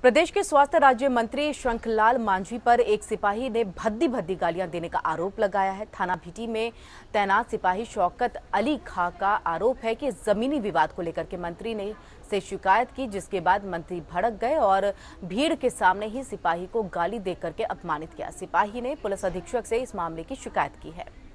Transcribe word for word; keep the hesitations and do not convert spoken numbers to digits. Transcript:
प्रदेश के स्वास्थ्य राज्य मंत्री शंख लाल मांझी पर एक सिपाही ने भद्दी भद्दी गालियां देने का आरोप लगाया है। थाना भीटी में तैनात सिपाही शौकत अली खां का आरोप है कि जमीनी विवाद को लेकर के मंत्री ने से शिकायत की, जिसके बाद मंत्री भड़क गए और भीड़ के सामने ही सिपाही को गाली देकर के अपमानित किया। सिपाही ने पुलिस अधीक्षक से इस मामले की शिकायत की है।